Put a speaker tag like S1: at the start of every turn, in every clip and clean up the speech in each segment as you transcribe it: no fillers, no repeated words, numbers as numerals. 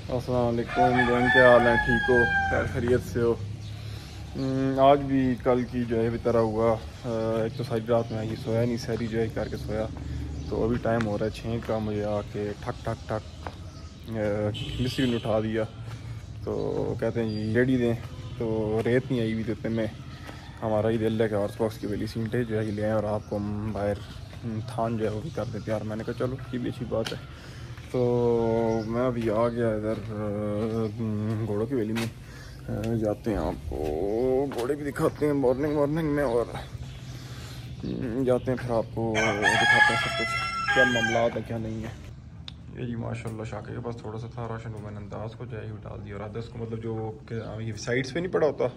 S1: अस्सलाम वालेकुम जैन, क्या हाल है? ठीक हो? खैर खैरियत से हो? आज भी कल की जो है भी तरह हुआ। एक तो सारी रात में ये सोया नहीं, सारी जो है करके सोया। तो अभी टाइम हो रहा है 6 का, मुझे आके ठक ठक ठक मिस्त्री ने उठा दिया। तो कहते हैं जी रेडी दें, तो रेत नहीं आई हुई देते में हमारा ही दिल है कि हॉर्स बॉक्स की वैली सीटें जो है ले आएँ और आपको हम बाहर थान जो है वो भी कर देते हैं। यार मैंने कहा चलो ये भी अच्छी बात है। तो मैं अभी आ गया इधर घोड़ों की वैली में। जाते हैं, आपको घोड़े भी दिखाते हैं मॉर्निंग में, और जाते हैं फिर आपको दिखाते हैं सब कुछ क्या मामला है क्या नहीं है। ये जी माशाल्लाह शाके के पास थोड़ा सा था राशन, को मैंने अंदाज को जो है डाल दिया। और आधा उसको मतलब जो ये साइड्स पे नहीं पड़ा होता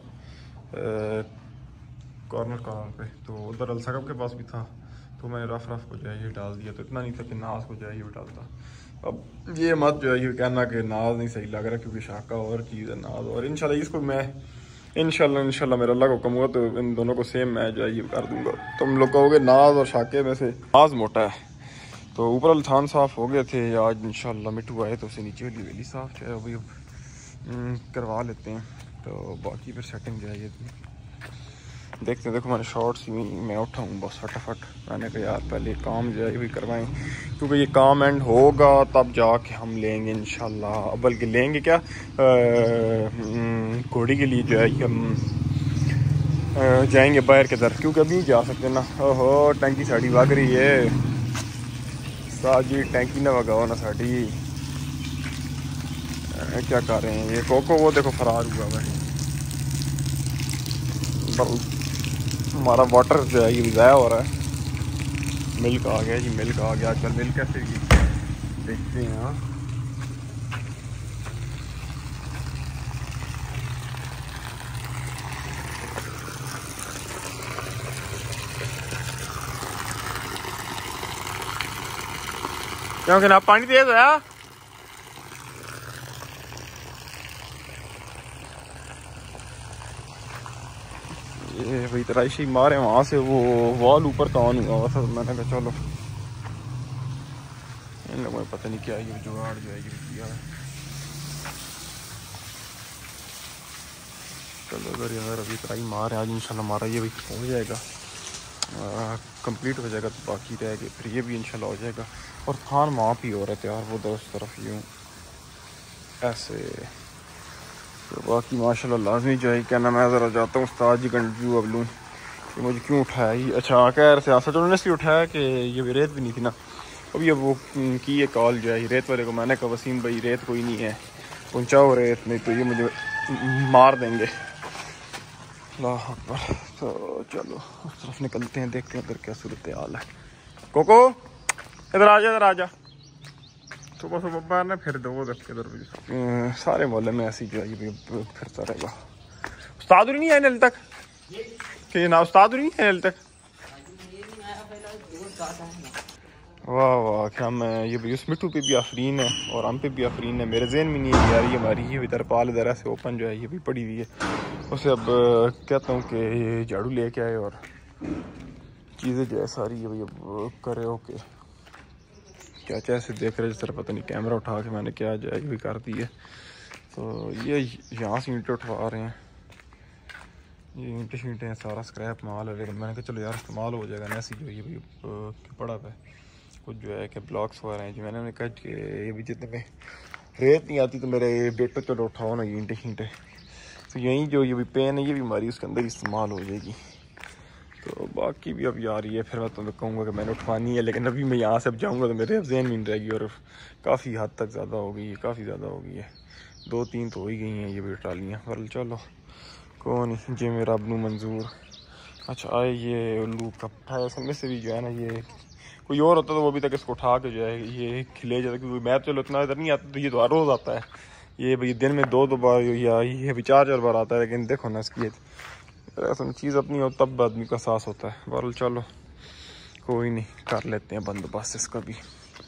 S1: कॉर्नर पे, तो उधर अलसकब के पास भी था, तो मैंने रफ को जो है ये डाल दिया। तो इतना नहीं था कि नाज को जो है ये डालता। अब ये मत जो है ये कहना कि नाज नहीं सही लग रहा, क्योंकि शाका और चीज़ है नाज। और इंशाल्लाह इसको मैं इंशाल्लाह मेरा अल्लाह को कम हुआ तो इन दोनों को सेम मैं जो है ये कर दूंगा। तुम लोग कहोगे नाज और शाके में से नाज मोटा है। तो ऊपर वाले थान साफ़ हो गए थे आज, इंशाल्लाह मिट्टू आए तो उसे नीचे वाली वेली साफ़ जो है अभी करवा लेते हैं। तो बाकी फिर सेटिंग जो है ये देखते हैं। देखो मैंने शॉर्ट्स ही मैं उठाऊँ बस फटाफट। मैंने कहा यार पहले काम जो है भी करवाएं, क्योंकि ये काम एंड होगा तब जाके हम लेंगे इंशाल्लाह। बल्कि लेंगे क्या, घोड़ी के लिए जो है हम जाएंगे बाहर के दर, क्योंकि अभी जा सकते ना। ओहो टैंकी साड़ी भाग रही है साजी, टैंकी ना भगाओ ना साड़ी। क्या कर रहे हैं ये कोको? वो देखो फरार हुआ भाई। हमारा वाटर जो है ये ज़ाया हो रहा है। मिल्क आ गया जी, मिल्क आ गया। आजकल मिल्क कैसे की देखते हैं। हाँ क्योंकि ना पानी तेज होया। ये भाई तराइशी मारे वहाँ से वो वॉल ऊपर का ऑन हुआ था। मैंने कहा चलो इन लोगों में पता नहीं क्या ये जुगाड़ जो है ये किया है। चलो अगर यार अभी तराई मार है आज, इंशाल्लाह हमारा ये भी हो जाएगा, कंप्लीट हो जाएगा। तो बाकी रह गए फिर ये भी इंशाल्लाह हो जाएगा। और थान वहाँ भी हो रहा है तैयार, वो दोस्त तरफ यूँ ऐसे। तो बाकी माशाल्लाह लाजमी जो है क्या नाम है, ज़रा जाता हूँ उस्ताद जी कंटिन्यू अब लूँ कि मुझे क्यों उठाया ही। अच्छा खैर से सच ऑनेस्टली उठाया कि ये भी रेत भी नहीं थी ना। अब ये वो की ये कॉल जो है रेत वाले को, मैंने कहा वसीम भाई रेत कोई नहीं है, पहुँचाओ रेत, नहीं तो ये मुझे मार देंगे। अल्लाह अकबर। तो चलो उस तरफ निकलते हैं, देखते हैं उधर क्या सूरत हाल है। कोको इधर आ जा, इधर आ जा। सुबह सुबह बाहर ना फिर दो इधर सारे मोहल्ले में ऐसी जो है ये फिरता रहेगा। उस्ताद नहीं है नल तक कि ना, उस्ताद नहीं है नल तक। वाह वाह, क्या मैं ये भी उस मिट्टू पे भी आफरीन है और हम पे भी आफरीन है। मेरे जहन में नहीं है यार ये हमारी ये इधर पाल इधर ऐसे ओपन जो है ये भी पड़ी हुई है। उसे अब कहता हूँ कि ये झाड़ू लेके आए और चीज़ें जो है सारी ये भाई अब करे। ओके क्या क्या ऐसे देख रहे जिस तरह पता नहीं कैमरा उठा के मैंने क्या जो है ये भी कर दी है। तो ये यहाँ से ईंटें उठवा रहे हैं, ये ईंटें शींटें हैं, सारा स्क्रैप माल है। लेकिन मैंने कहा चलो यार इस्तेमाल हो जाएगा ना। ऐसी जो ये भाई पड़ा है कुछ जो है कि ब्लॉक्स वगैरह हैं जी। मैंने कहा कि ये भी जितने में रेत नहीं आती तो मेरे बेटे चलो उठाओ ना ये ईंटें शींटें। तो यहीं जो ये भी पेन है ये भी हमारी उसके अंदर इस्तेमाल हो जाएगी। तो बाकी भी अब यार ये फिर मैं तुम्हें कहूँगा कि मैंने उठवानी है, लेकिन अभी मैं यहाँ से अब जाऊँगा तो मेरे जहन में नहीं रहेगी। और काफ़ी हद तक ज़्यादा हो गई है, काफ़ी ज़्यादा हो गई है। 2-3 तो हो ही गई हैं ये भी ट्रालियाँ। पर चलो कौन जे मेरा अपनू मंजूर। अच्छा आए ये उल्लू का पट्टा असल में से भी जो है ना, ये कोई और होता तो वो अभी तक इसको उठा के जो है ये खिले जाता, क्योंकि मैं चलो इतना इधर नहीं आता। तो ये तो हर रोज़ आता है, ये भाई दिन में 2 बार या ये भी 4 बार आता है। लेकिन देखो ना इसकी असल चीज़ अपनी हो तब आदमी का साहस होता है। बहरहाल चलो कोई नहीं, कर लेते हैं बंदोबस्त इसका भी।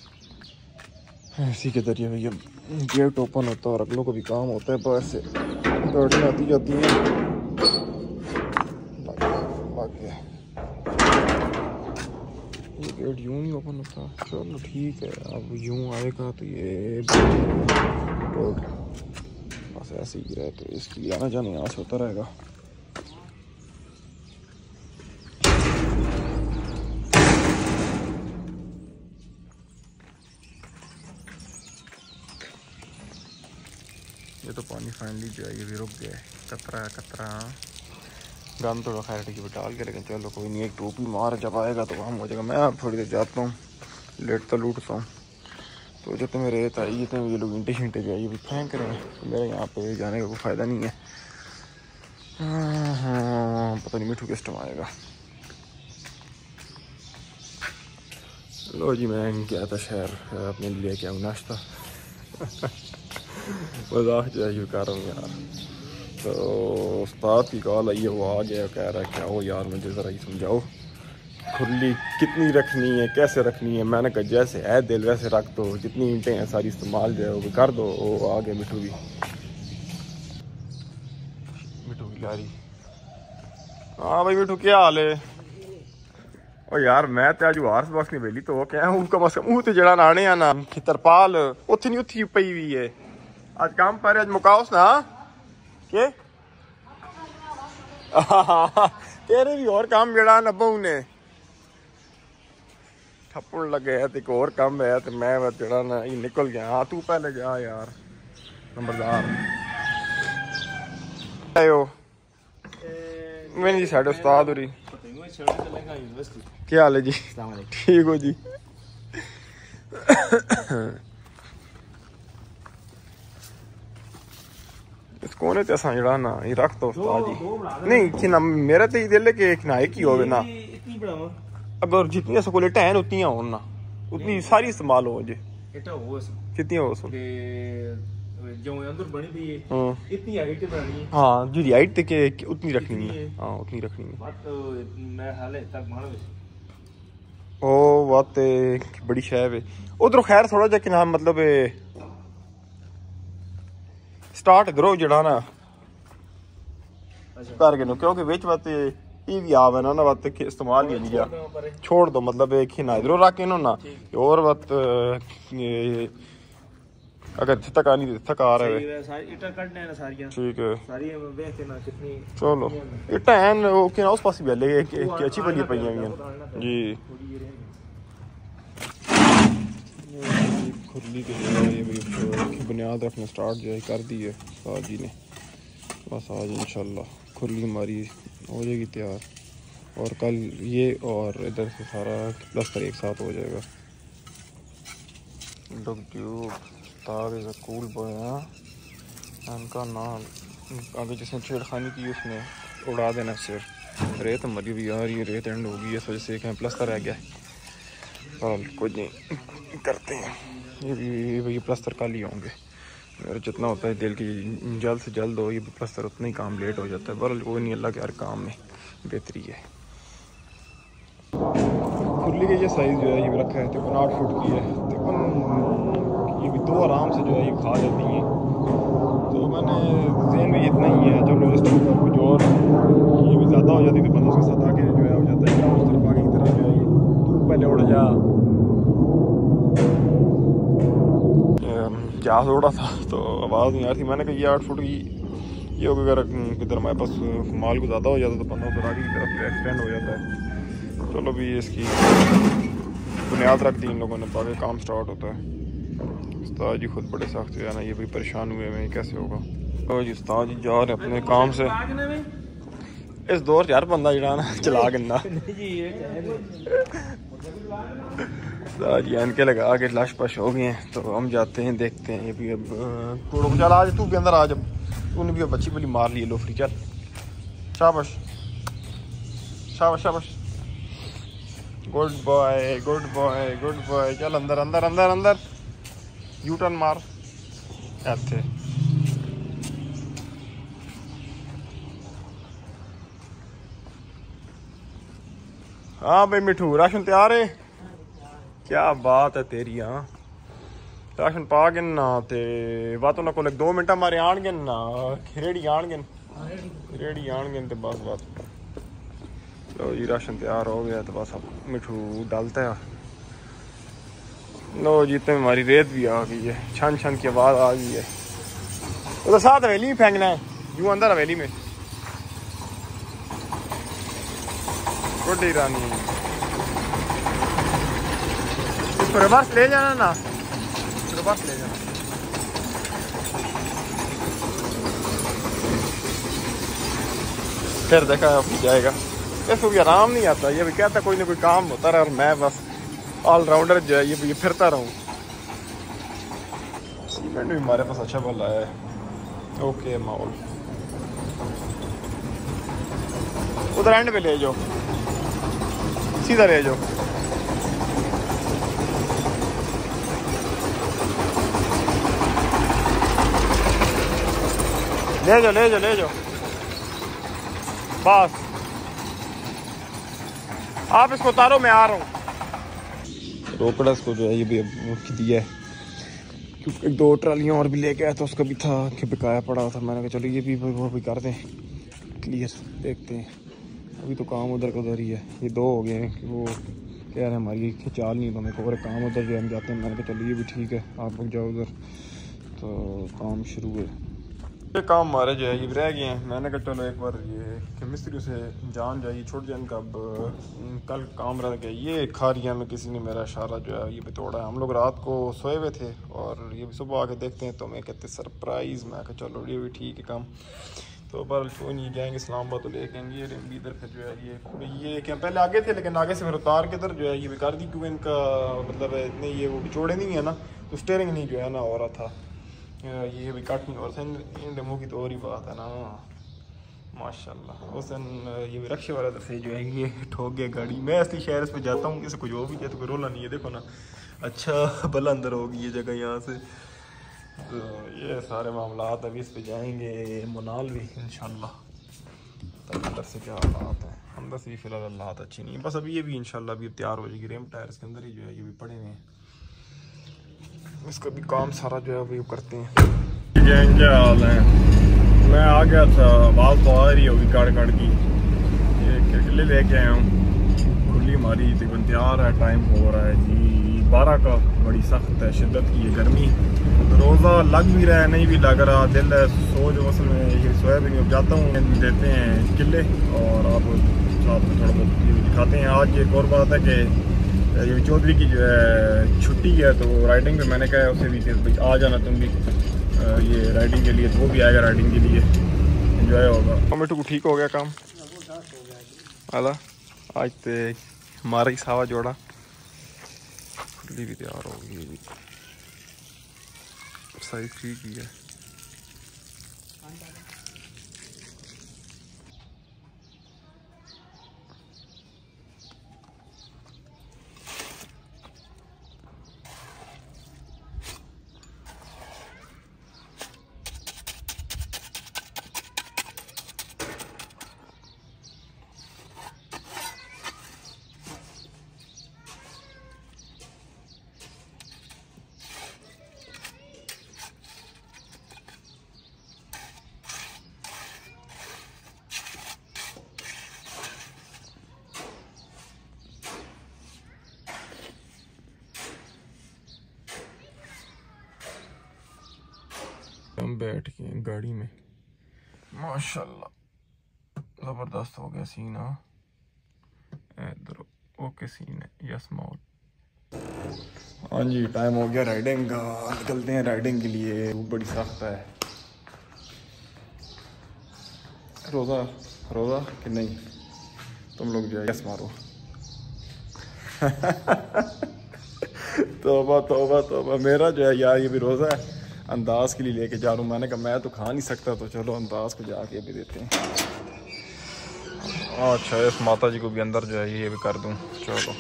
S1: इसी के जरिए भैया गेट ओपन होता है और अगलों को भी काम होता है। बाहर से गाड़ियाँ आती जाती हैं। ये गेट यूँ नहीं ओपन होता। चलो ठीक है, अब यूँ आएगा तो ये ऐसे ही रहे तो इसकी आना जाना यहाँ से होता रहेगा। ये तो पानी फाइनली जो है ये भी रुक गया है, कतरा कतरा गम थोड़ा खैर ठीक है डाल के, लेकिन चलो कोई नहीं, एक टोपी मार जब आएगा तो काम हो जाएगा। मैं अब थोड़ी देर जाता हूँ, लेटता लूटता हूँ। तो जब तक रेत आई जितने ये लोग ईंटे शींटे जो है ये भी फेंक रहे हैं, तो मेरे यहाँ पे जाने का कोई फ़ायदा नहीं है। हाँ पता नहीं मिठू किस टाइम आएगा। लो जी मैं गया था शहर अपने लिए क्या नाश्ता मजाक जो है कर रहा हूँ यार। तो उस्ताद की कॉल आई है, वो आ गया, कह रहा है क्या हो यार मुझे ज़रा ही समझाओ खुरली कितनी रखनी है, कैसे रखनी है। मैंने कहा जैसे है दिल वैसे रख दो, जितनी ईंटें हैं सारी इस्तेमाल जो है वो भी कर दो। वो आ गया मिठू की लारी। हाँ भाई मिठू क्या हाल है? और यार मैं तो अज हार्स बॉक्स नहीं बेली, तो वो क्या है कम से कम तो जड़ा नाने आ ना तरपाल उत्थे नहीं उत्थी पई हुई है। आज काम पर अज मुकाओस ना के तेरे भी और काम जड़ा ना बहू ने थप्पड़ लगे है, एक और काम है तो मैं जड़ा ना ये निकल गया। हाँ तू पहले जा यार नंबरदार। आयो मैंने जी साढ़े उस्ताद हो रही। क्या हाल है जी? ठीक हो जी? इस कोने ते असा जड़ा ना ये रख दो उस्ताद जी। नहीं कि ना मेरा तो ये दिल है कि ना एक ही होवे ना, अगर जितनी सकूलेट हैं उतनी हो ना उतनी सारी इस्तेमाल हो जे कितनी हो सुन
S2: जो अंदर बनी थी इतनी हाइट बनानी है।
S1: हाँ जो हाइट तक उतनी रखनी है। हाँ उतनी रखनी है।
S2: बात तो मैं हाल है तक मानो
S1: ओ बात बड़ी शैब है उधर। खैर थोड़ा जा कि ना मतलब स्टार्ट करो जड़ा ना कर के क्योंकि विच बात ये भी आवे ना बात इस्तेमाल ही लिया छोड़ दो, मतलब एक ही ना इधरों रख के ना और बात अगर तक आनी तक आ रहा है ठीक है। चलो इटा है ओके ना उस पास भी ले अच्छी बनी पई जी। खुरली के ये बुनियाद रखना स्टार्ट जो है कर दी है उस्ताद जी ने। बस आज इंशाल्लाह खुरली हमारी हो जाएगी तैयार, और कल ये और इधर से सारा प्लस्तर एक साथ हो जाएगा। कूल बॉय इनका नाम आगे जिसने छेड़खानी की उसने उड़ा देना सिर। रेत मरी भी यार, ये रेत एंड होगी इस वजह से कहीं प्लस्तर रह गया। चल कुछ नहीं करते हैं, ये भी प्लस्तर कल ही होंगे। मेरा जितना होता है दिल की जल्द से जल्द हो ये प्लस्तर उतना ही काम लेट हो जाता है। बहरहाल कोई नहीं, अल्लाह के हर काम में बेहतरी है। खुरली का ये साइज़ जो है ये रखा है तकरीबन 8 फुट की है। तकरीबन ये भी दो आराम से जो है ये खा जाती हैं, तो मैंने जेन में इतना ही है। चलो इस तरफ कुछ और ये भी ज़्यादा हो जाती तो बंदा उसके साथ आगे जो है हो जाता है उस तरफ आगे की तरह जो है ये तू पहले उड़ जा जहाज उड़ा था तो आवाज़ नहीं आ रही थी। मैंने कहा ये 8 फुट की ये हो अगर किधर हमारे पास माल को ज़्यादा हो जाता तो बंदा उधर आगे की तरफ जो एक्सटेंड हो जाता है। चलो भी इसकी बुनियाद रख दी इन लोगों ने, बाकी काम स्टार्ट होता है। उस्ताद जी खुद बड़े सख्त जो है ना, ये भी परेशान हुए हैं कैसे होगा। तो जी उस्ताद जी जा रहे अपने काम से। इस दौर यार बंदा जड़ा ना चला गिनना जी इनके लगा के लश पश हो गए हैं, तो हम जाते हैं देखते हैं। ये भी अब थोड़ा चल आज तू भी अंदर आ, जब तूने भी अब अच्छी बली मार ली लोफरी। चल शाबाश शाबाश शाबाश, good boy good boy good boy. चल अंदर अंदर अंदर अंदर यू टर्न मार ऐसे। हाँ भाई मिठू राशन तैयार है? क्या बात है तेरी। हाँ राशन पा गए ना ते बात उन्होंने को 2 मिनट मारे आन गए ना, रेडी आन गए तो बस बात। लो जी राशन तैयार हो गया तो बस अब मिठू डालता है। लो जी इतने हमारी रेत भी आ गई है, छन छन की आवाज़ आ गई है। तो साथ हवेली में फेंकना है, यूं अंदर हवेली में रोटी रानी। इसको रिवर्स ले जाना ना, रिवर्स ले जाना। फिर देखा जाएगा। इसको भी आराम नहीं आता, ये भी कहता कोई ना कोई काम होता रहा और मैं बस ऑलराउंडर जो है ये फिरता रहूं। सीमेंट भी हमारे पास अच्छा बल आया है। ओके माहौल उधर एंड पे ले जाओ, सीधा ले जाओ। ले जाओ ले जाओ ले जाओ बस। आप इसको उतारो, मैं आ रहा हूँ। रोकड़ा इसको जो है ये भी दिया है, क्योंकि 2 ट्रालियाँ और भी लेके आया तो उसका भी था कि बिकाया पड़ा था। मैंने कहा चलो ये भी कर दें क्लियर, देखते हैं। अभी तो काम उधर का उधर ही है। ये 2 हो गए हैं कि वो कह रहे हैं हमारी चाल नहीं, तो मेरे को और काम उधर जो हम जाते हैं। मैंने कहा चलो ये भी ठीक है, आप लोग जाओ उधर। तो काम शुरू है, ये काम हमारे जो है ये रह गए हैं। मैंने कहा चलो एक बार ये मिस्त्री से जान जाइए छोड़ जाए इनका। अब कल काम रह गया। ये खारिया में किसी ने मेरा इशारा जो है ये भी तोड़ा है। हम लोग रात को सोए हुए थे और ये भी सुबह आके देखते हैं तो मैं कहते सरप्राइज़। मैं कहा चलो ये भी ठीक है काम। तो पर क्यों नहीं जाएंगे इस्लामाबाद तो लेके आएंगे। ये इधर फिर जो है ये क्या पहले आगे थे, लेकिन आगे से फिर उतार के इधर जो है ये भी कर दी, क्योंकि इनका मतलब इतने ये वो बिचोड़े नहीं है ना, तो स्टेयरिंग नहीं जो है ना हो रहा था। ये भी कट नहीं हो रहा था। इन डेमो की तो और ही बात है ना माशाल्लाह। उस दिन ये भी रक्शे वाला से जो है ये ठोक गया गाड़ी। मैं असली शहर पे जाता हूँ, इसे कुछ हो भी जाए तो कोई रोला नहीं है। देखो ना अच्छा भला अंदर होगी ये जगह यहाँ से। तो ये सारे मामला अभी इस पे जाएंगे मुनाल भी इंशाल्लाह। तब अंदर से क्या हालात है, अंदर से भी फिलहाल हालात अच्छी नहीं है। बस अभी ये भी इंशाल्लाह अभी तैयार हो जाएगी। रेम टायर्स के अंदर ही जो है ये भी पड़े हुए हैं। इसका भी काम सारा जो है वो करते हैं। क्या हाल है, मैं आ गया था, आवाज़ तो आ रही होगी काड़ की। ये केले लेके आया हूँ, खुली हमारी तकरीबन तैयार है। टाइम हो रहा है जी 12 का। बड़ी सख्त है, शिद्दत की है गर्मी। रोज़ा लग भी रहा है नहीं भी लग रहा, दिल है सो जो असल में ये सोया भी नहीं। जाता हूँ देते हैं किले और आप साथ में थोड़ा बहुत ये भी दिखाते हैं। आज एक और बात है कि ये चौधरी की जो है छुट्टी है, तो राइडिंग पे मैंने कहा उसे भी कि भाई आ जाना तुम भी ये राइडिंग के लिए। तो वो भी आएगा राइडिंग के लिए, एंजॉय होगा। टोमेटो को ठीक हो गया काम आला। आज तो हमारा ही सावा जोड़ा खुली भी तैयार होगी, साइज ठीक ही है। हम बैठ के गाड़ी में माशाल्लाह ज़बरदस्त हो गया सीन। इधर ओके सीन है। यस माउल। हाँ जी टाइम हो गया राइडिंग का, निकलते हैं राइडिंग के लिए। वो बड़ी सख्त है। रोज़ा कि नहीं, तुम लोग जो है यस मारो। तौबा तौबा तौबा। मेरा जो है यार ये भी रोज़ा है, अंदाज के लिए लेके जा रहा हूँ। मैंने कहा मैं तो खा नहीं सकता, तो चलो अंदाज को जाके भी देते हैं। अच्छा इस माता जी को भी अंदर जो है ये भी कर दूँ। चलो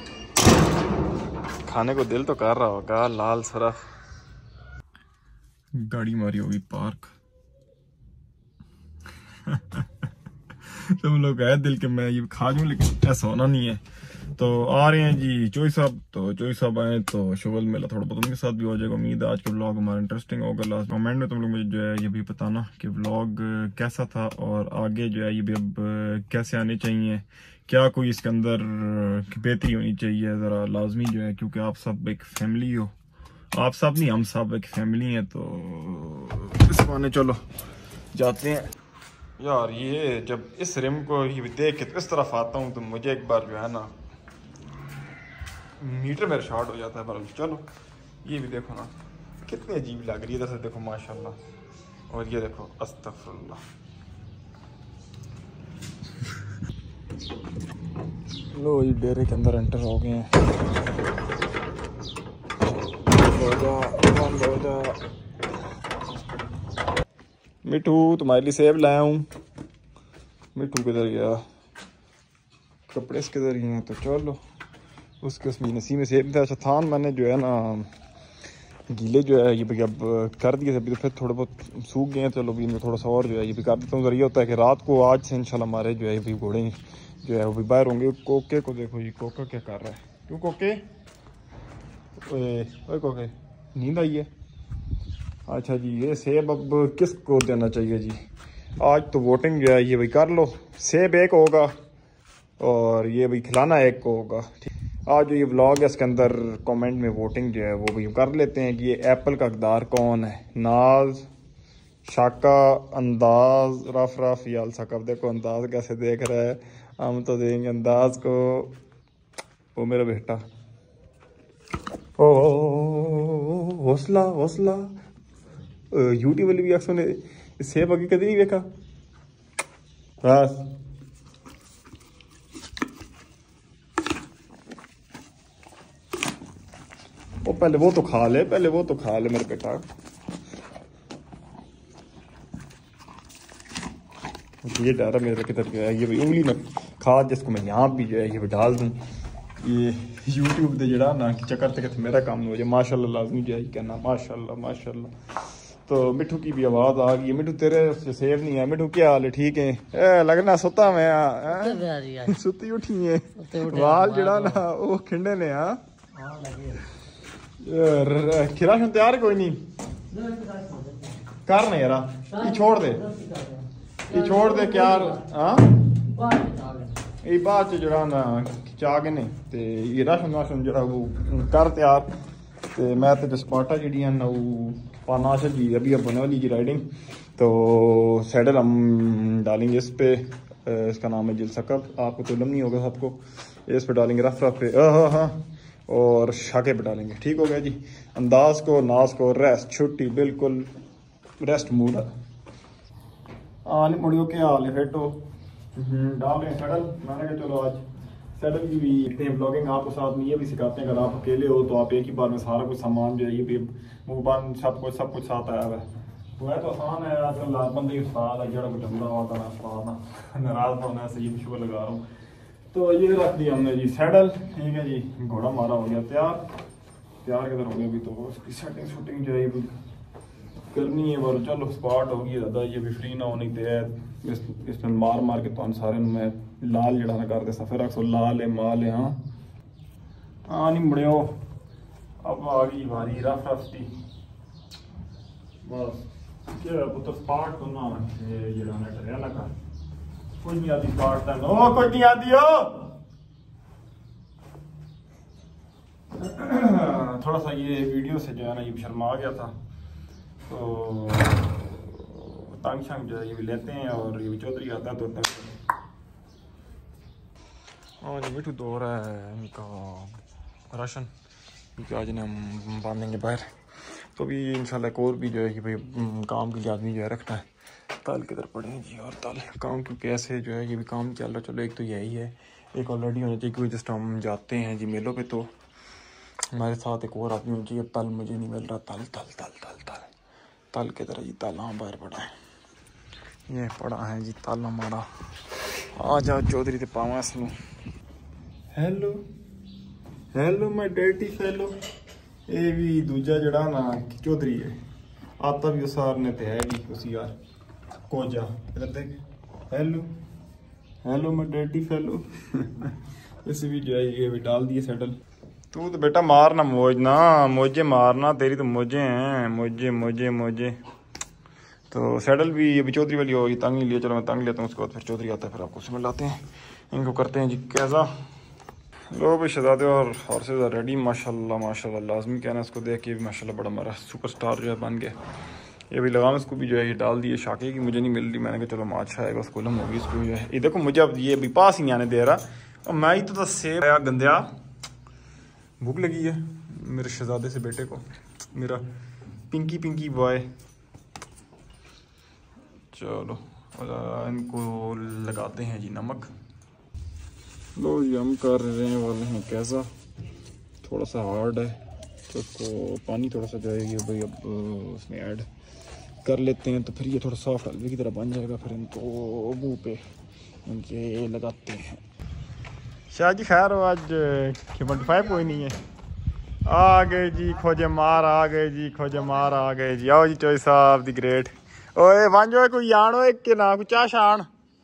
S1: खाने को दिल तो कर रहा होगा। लाल सरफ गाड़ी मारी होगी पार्क। तुम लोग है दिल के मैं ये खा जाऊँ, लेकिन ऐसा होना नहीं है। तो आ रहे हैं जी चोई साहब। तो चोई साहब आए तो शुगल मेला थोड़ा बहुत उनके साथ भी हो जाएगा। उम्मीद है आज का व्लॉग हमारा इंटरेस्टिंग होगा। लास्ट कमेंट में तुम लोग मुझे जो है ये भी बताना कि व्लॉग कैसा था और आगे जो है ये भी अब कैसे आने चाहिए, क्या कोई इसके अंदर बेहतरी होनी चाहिए ज़रा लाजमी जो है, क्योंकि आप सब एक फैमिली हो। आप सब नहीं, हम सब एक फैमिली हैं। तो इस खाने चलो जाते हैं यार। ये जब इस रिम को ही देख के इस तरफ आता हूँ तो मुझे एक बार जो है ना मीटर मेरा शॉर्ट हो जाता है। पर चलो ये भी देखो ना कितनी अजीब लग रही है, इधर से देखो माशाल्लाह, और ये देखो अस्तगफुरुल्लाह। लो ये डेरे के अंदर एंटर हो गए हैं। बंद हो जा। मिठू तुम्हारे लिए सेब लाया हूँ। मिठू किधर गया, कपड़े किधर गए हैं, तो चलो उसके उसमें नसीब में सेब था। अच्छा थान मैंने जो है ना गीले जो है ये भी अब कर दिए, अभी तो फिर थोड़े बहुत सूख गए हैं। चलो भी इनमें थोड़ा सा और जो है ये भी कर देता हूँ। जरिए होता है कि रात को आज से इंशाल्लाह हमारे जो है भी घोड़े जो है वो भी बाहर होंगे। कोके को देखो जी, कोका क्या कर रहा है, क्यों कोके, ओए कोके नींद आई है। अच्छा जी ये सेब अब किसको देना चाहिए जी, आज तो वोटिंग जो है ये भाई कर लो। सेब एक होगा और ये भाई खिलाना एक को होगा। आज जो ये व्लॉग है इसके अंदर कमेंट में वोटिंग जो है वो भी कर लेते हैं कि ये एप्पल का हकदार कौन है। नाज, शाका, अंदाज, रफ रफ याल सकब। देखो अंदाज कैसे देख रहा है, हम तो देंगे अंदाज को। वो मेरा बेटा ओ हौसला हौसला। यूट्यूब वाली भी अक्सर ने सेब अभी कभी नहीं देखा बस। वो पहले वो तो खा ले, पहले वो तो खा ले मेरे बेटा। ये डर मेरे किधर गया, ये भाई उंगली में खाद जिसको मैं यहाँ भी जो है ये डाल दूँ। ये यूट्यूब से जड़ा ना चक्कर तक मेरा काम नहीं हो जाए। माशाल्लाह लाजमी जो है कहना माशाल्लाह माशाल्लाह। तो मिठू की भी आवाज़ आ गई है। मिठू तेरे सेब नहीं है, मिठू क्या हाल है, ठीक है? लगना सुता मैं सुती उठी है, वाल जड़ा ना वो खिंडे ने। खिरा शुन तैयार कोई नहीं कर ना यारा, ये छोड़ दे, ये छोड़ दे क्या। हाँ ये बाद च जड़ा ना खिचा के नहीं ते ये राशन वाशन जड़ा वो कर तैयार। ते मैं तो स्पाटा जड़ियां ना वो पानाशा जी अभी अब होने वाली जी राइडिंग। तो सैडल हम डालेंगे इस पे, इसका नाम है जिल सकब, आपको तो लम नहीं होगा सबको। इस पे डालेंगे रफ रफ पे हाँ, और शाके पे डालेंगे। ठीक हो गया जी। अंदाज को नाज को रेस्ट छुट्टी बिल्कुल रेस्ट मूड है। नहीं मुड़ियो क्या हाल है फेटो डाल रहे हैं सैडल। मैंने कहा चलो आज सैडल की भी देखते हैं ब्लॉगिंग आपको साथ में ये भी सिखाते हैं। अगर आप अकेले हो तो आप एक ही बार में सारा कुछ सामान जो है ये भी मुँह सब कुछ साथ आया हुआ है। तो है तो आसान है आजकल लाल बंदे की उस्ताद है जड़ा कुछ ढूंढा हुआ था उस्ताद नाराज होना से ये भी शुक्र लगा रहा हूँ। तो ये रख दिया हमने जी सैडल, ठीक है जी। घोड़ा मारा हो गया तैयार किधर हो गया अभी, तो उसकी सेटिंग शूटिंग जो है ये करनी है। और चलो स्पॉट होगी ज़्यादा ये भी फ्री ना होनी तो इसमें मार के तो सारे मैं लाल जड़ा ना कर दे सफ़ेद रख सो लाल है माल है। हाँ नहीं मुड़ियो अब आ गई बारी रफ की बस क्या पुत्र स्पॉट तो ना ये जड़ा ना डरिया ना कर कुछ नहीं आती स्पॉट तक ओ कुछ नहीं आती हो। थोड़ा सा ये वीडियो से जो है ना ये शर्मा आ गया था तो तंग शंग जो है ये भी लेते हैं। और ये भी चौधरी आता है तो हाँ जी मिठू दो रहा है इनका राशन, क्योंकि आज हम बांधेंगे बाहर। तो अभी इंशाल्लाह एक और भी जो है कि भाई काम के लिए आदमी जो है रखना है। ताल किधर पड़े हैं जी, और ताल काम क्योंकि ऐसे जो है ये भी काम चल रहा। चलो एक तो यही है, एक ऑलरेडी होना चाहिए क्योंकि जस्ट हम जाते हैं जी मेलों पे तो हमारे साथ एक और आदमी होना चाहिए। तल मुझे नहीं मिल रहा, तल तल तल तल तल तल की तरह जी तल हाँ बाहर पड़ा है, ये पड़ा है जी तल हमारा। आ जाओ चौधरी ते पावा इसनू। Hello hello my dirty fellow. ये भी दूजा जड़ा ना चौधरी है, आता भी उस ने ते है भी उसी यार कोजा इधर देख। Hello hello my dirty fellow. इसे भी जो है ये भी डाल दिए सेटल। तू तो बेटा मारना मौज ना, मोजे मारना, तेरी तो मोजे हैं, मोजे मोजे मोजे। तो सैडल भी ये भी चौधरी वाली होगी, तंग नहीं लिया। चलो मैं तंग लेता हूँ, उसके बाद फिर चौधरी आता है, फिर आपको उसमें लाते हैं। इनको करते हैं जी कैसा। लो भाई शहजादे और हॉर्सेज रेडी माशाल्लाह माशाल्लाह। लाजमी कहना इसको देख के भी माशाल्लाह बड़ा हमारा सुपरस्टार जो है बन गया। ये भी लगाम इसको भी जो है ये डाल दिए। शाके की मुझे नहीं मिल रही, मैंने कहा चलो माशा है बस कुलम होगी इसको जो है। ये देखो मुझे अब ये अभी पास ही नहीं आने दे रहा और मैं ही तो सेब आया गंदिया। भूख लगी है मेरे शहजादे से बेटे को, मेरा पिंकी पिंकी बॉय। चलो इनको लगाते हैं जी नमक। लो जी हम कर रहे वाले हैं कैसा, थोड़ा सा हार्ड है तो इसको पानी थोड़ा सा जाएगी भाई अब उसमें ऐड कर लेते हैं तो फिर ये थोड़ा सॉफ्ट हलवे की तरह बन जाएगा। फिर इनको मुँह पे इनके लगाते हैं। शाह जी खैर हो आज 25 कोई नहीं है। आ गए जी खोजे मार, आ गए जी खोजे मार, आ गए जी। आओ जी चोई साहब दी ग्रेट। ओए वांजो कोई आनो एक के ना कुछ चाह शान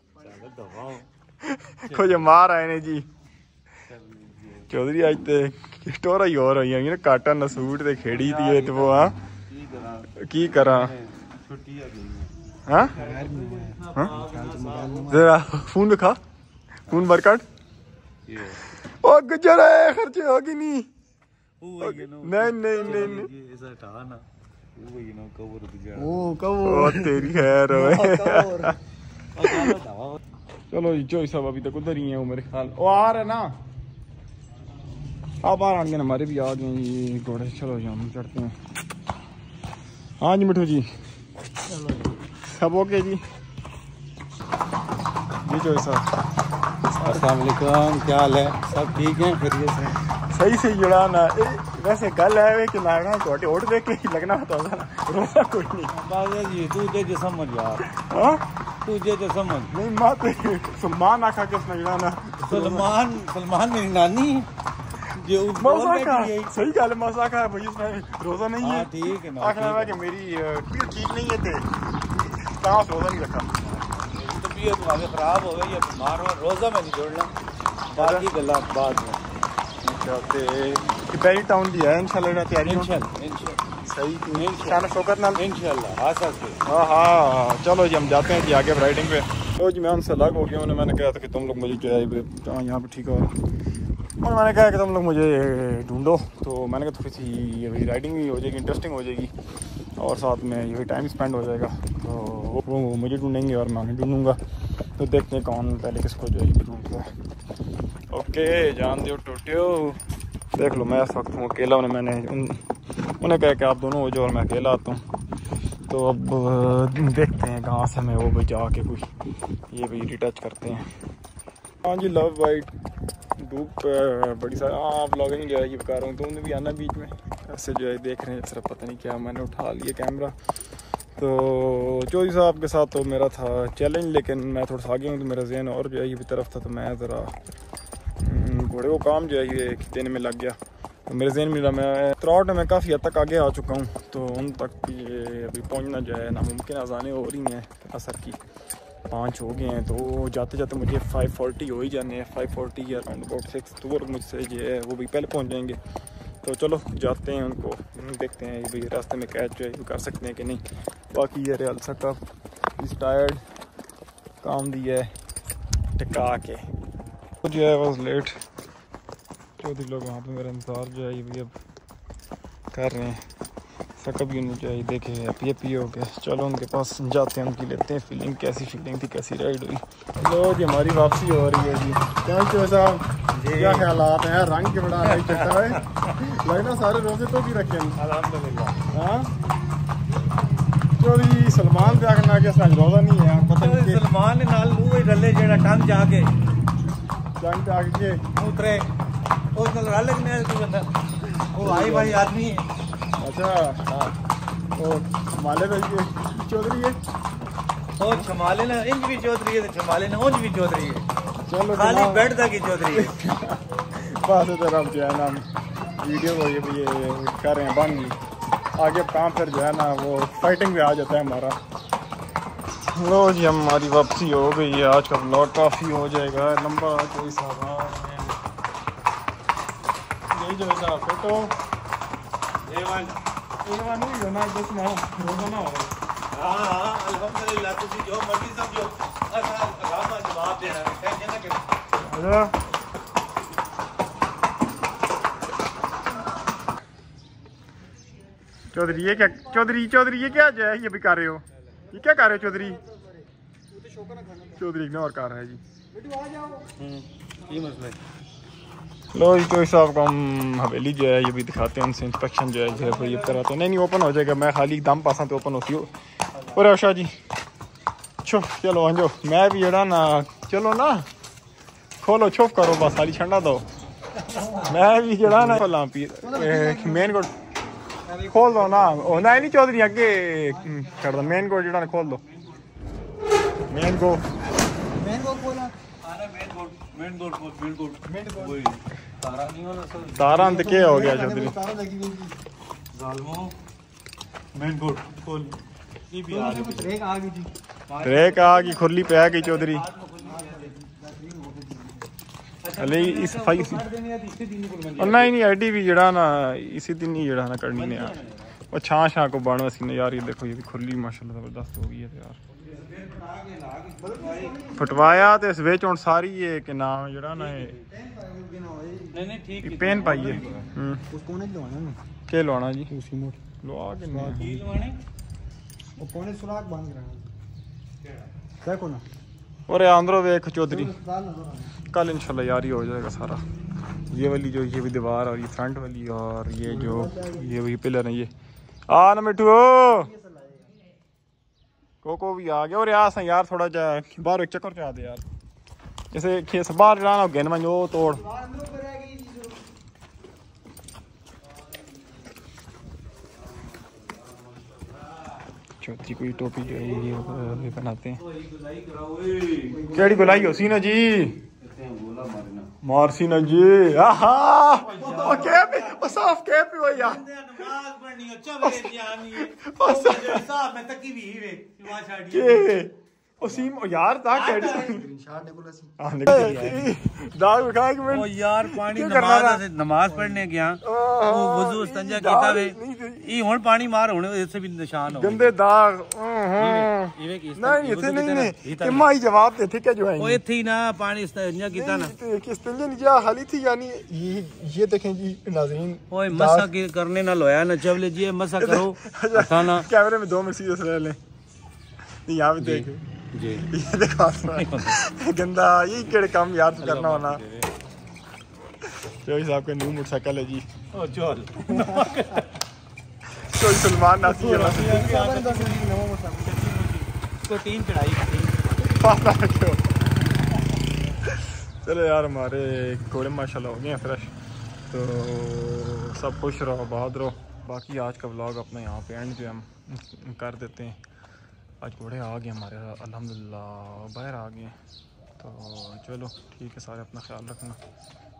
S1: खोजे मार आए ने जी। चौधरी आज ते स्टोर ही हो रही है ना, काटा ना सूट ते खेड़ी दी है तो वो हाँ की करा हाँ जरा फोन दिखा, फोन बरकट ओ गुजर है खर्चे होगी नहीं नहीं नहीं नहीं ओ तेरी खैर चलो जी चोई साहब अभी तक उधर ही है मेरे ख्याल। ओ आ रहे ना आप आ रहे हमारे भी आ गए जी घोड़े। चलो जी हम चढ़ते हैं। हाँ जी मिठू जी सब ओके जी। जी चोई साहब
S3: अस्सलाम वालेकुम, क्या हाल है? सब ठीक है खैरियत से?
S1: सही से जुड़ा ना वैसे गल है कि ना छोटे ओट देख के लगना होता है रोजा कोई नहीं।
S3: बाबा जी तू जे समझ यार,
S1: हाँ
S3: तू जे समझ
S1: नहीं मत सलमान आखा के उसने जुड़ा ना।
S3: सलमान मेरी नानी जो
S1: सही गल मजा का भाई उसमें रोजा नहीं है।
S3: ठीक है ना,
S1: आखना है कि मेरी पीठ ठीक नहीं है थे कहाँ रोजा नहीं रखा।
S3: तबीयत तुम्हारी खराब हो गई या बीमार हो, रोजा में नहीं जोड़ना, बाकी गल्ला बाद में।
S1: पैरी टाउन दी है इंशाल्लाह तैयारी
S3: सही
S1: शान शौकत नाल
S3: इंशाल्लाह आ सकते।
S1: हाँ हाँ चलो जी हम जाते हैं जी आगे राइडिंग पे। तो जी मैं उनसे अलग हो गया, उन्हें मैंने कहा था कि तुम लोग मुझे जो है यहाँ पे ठीक हो और मैंने कहा कि तुम लोग मुझे ढूंढो। तो मैंने कहा थोड़ी सी अभी राइडिंग भी हो जाएगी, इंटरेस्टिंग हो जाएगी और साथ में ये टाइम स्पेंड हो जाएगा। तो वो मुझे ढूंढेंगे और मैं उन्हें ढूंढूंगा। तो देखते हैं कौन पहले किसको जो है ढूंढता है। ओके जान दो टोटियो देख लो मैं इस वक्त हूँ अकेला। मैंने उन्हें कहा कि आप दोनों हो जाओ और मैं अकेला आता हूँ। तो अब देखते हैं कहाँ से हमें वो भी जाके कोई ये भी रिटच करते हैं। हाँ जी लव वाइट धूप बड़ी सारी। हाँ ब्लॉगिंग जो है ये बता रहा हूँ, तुमने भी आना बीच में ऐसे जो है देख रहे हैं सिर्फ पता नहीं क्या मैंने उठा लिया कैमरा। तो चौधरी साहब के साथ तो मेरा था चैलेंज, लेकिन मैं थोड़ा सा आगे हूँ तो मेरा जहन और जो है ये भी तरफ था। तो मैं ज़रा घोड़े को काम जो है ये देने में लग गया। तो मेरे जहन में मैं त्रॉट में काफ़ी हद तक आगे आ चुका हूँ। तो उन तक ये अभी पहुँचना जो है नामुमकिन। अजानें हो रही हैं असर की 5 हो गए हैं तो जाते जाते मुझे 5:40 हो ही जाने हैं। 5:40 या अराउंड अबाउट 6 तो मुझसे जो है वो भी पहले पहुँच जाएंगे। तो चलो जाते हैं उनको देखते हैं भाई रास्ते में कैच जो है कर सकते हैं कि नहीं। बाकी ये रियल सकअप इस टायर्ड काम दिया है टिका के तो जो है वॉज लेट। चौधरी लोग वहाँ पे मेरा इंतज़ार जो है ये भी अब कर रहे हैं। सकअप यूनिट जो है देखे हैप्पी हो गया। चलो उनके पास जाते हैं, उनकी लेते हैं फीलिंग, कैसी फीलिंग थी, कैसी राइड हुई। लो जी हमारी वापसी हो रही है जी। क्या चो साहब क्या ख्यालात हैं? रंग के बड़ा है चट्टा है लगना सारे रोजे तो भी रखे हैं अल्हम्दुलिल्लाह। हाँ चौधरी सलमान पे आखना कि इसका रोजा नहीं है पता नहीं
S3: सलमान ने नाल लू ही रले जेड़ा टंग जाके
S1: जंग आगे
S3: उतरे उस नाल रल लगने तू बंदा वो भाई भाई आदमी है।
S1: अच्छा हाँ तो माले भाई चौधरी है
S3: और छमाले ना इंज भी चौधरी है, छमाले ना उंज भी चौधरी है।
S1: चलो
S3: खाली बेड तक ही चौधरी है।
S1: बस इधर अब जो है ना वीडियो को ये कर रहे हैं बंद। आगे काम फिर जो है ना वो फाइटिंग में आ जाता है हमारा। लो जी हमारी वापसी हो गई है। आज का ब्लॉग काफ़ी हो जाएगा लंबा। कोई साहब यही जो है फोटो नहीं होना बस ना रोजा ना हो।
S3: हाँ अल्हम्दुलिल्लाह तुसी जो मर्जी समझो असा जवाब देना टेंशन ना करो।
S1: चौधरी ये क्या चौधरी ये क्या जो है ये भी कर रहे हो, ये क्या कर रहे हो चौधरी? चौधरी इग्नोर कर रहा है जी।
S3: ये मसला है।
S1: लो जी चौधरी साहब को हम हवेली जो है ये भी दिखाते हैं, उनसे इंस्पेक्शन जो है ये कराते हैं। नहीं ओपन हो जाएगा, मैं खाली दम पासा तो ओपन होती हो। और आशा जी चलो आंजो, मैं भी जरा ना चलो ना खोलो छुप करो बस खाली ठंडा दो। मैं भी जरा ना खोला मेन कोड खोल दो ना, नहीं चौधरी अगे कर दो मेन कोड जरा खोल दो। मेन को
S3: खोला मेन कोड तारा नहीं होना सर,
S1: तारा अंत क्या हो गया चौधरी?
S3: जालमो मेन कोड खोल, ये भी आ गई जी,
S1: ब्रेक आ गई खुरली पे आ गई चौधरी। अले इस सफाई नहीं आईडी भी जड़ा ना इसी दिन ही जड़ा ना करनी ने यार, वो छां को बाणो सी ने यार। ये देखो ये भी खुरली माशाल्लाह जबरदस्त हो गई है यार। फटवाया तो इस विच हुन सारी ये के नाम जड़ा ना
S3: नहीं ठीक
S1: पेन पाई है।
S3: उस कोने लवाना ना
S1: के लवाना जी? उसी मोट लवा के
S3: की लवाने
S4: वो कोने सुराख बांध रहा है देखो ना।
S1: और अंदरों देख चौधरी कल इंशाल्लाह यार ही हो जाएगा सारा। ये वाली जो ये भी दीवार और ये फ्रंट वाली और ये जो ये वही पिलर है ये आ ना मिठू कोको भी आ गया। और यार थोड़ा जा बाहर एक चक्कर चला दे यार, जैसे खेस बाहर जाना गेन में जो तोड़। चौथी कोई टोपी जो है ये बनाते हैं। केड़ी गुलाई हो सीना जी मार सीना जी। आहा ओ कैप ओ साफ कैप हो यार
S3: नमाज पढ़नी हो चवे जानी है ओ साहब मैं तकी भी वे नमाज छाड़ी
S1: के ओ सीम ओ यार ता केड़ी
S4: शॉट निकोला सी
S1: दाग उठा के
S3: ओ यार पानी नमाज पढ़ने गया ओ वजू इस्तंजा कीता वे ई हुन पानी मार हुन इससे भी निशान हो
S1: गंदे दाग।
S3: इवे की
S1: नहीं इथे नहीं कि माई जवाब दे थे क्या जो है
S3: ओ इथे ही ना पानी इस्तंजा कीता ना
S1: किस तंजे नहीं जा खाली थी यानी ये देखें जी नाज़रीन।
S3: ओए मसा करने ना लोया ना जब लीजिए मसा करो खाना
S1: कैमरे में 2 मिनट सीरियस रह ले। यहाँ भी देख
S3: जी
S1: ये देखो गंदा ये केड़े काम यार तू करना होना। चौधरी साहब का न्यू मोटरसाइकिल है जी।
S3: ओ चल
S1: कोई सलमान नासी है
S3: तो 3 चढ़ाई
S1: पता क्यों। चलो यार हमारे घोड़े माशाल्लाह हो गए हैं फ्रेश, तो सब खुश रहो आबाद रहो। बाकी आज का व्लॉग अपना यहाँ पे एंड पे हम कर देते हैं। आज घोड़े आ गए हमारे अल्हम्दुलिल्लाह बाहर आ गए, तो चलो ठीक है सारे अपना ख्याल रखना।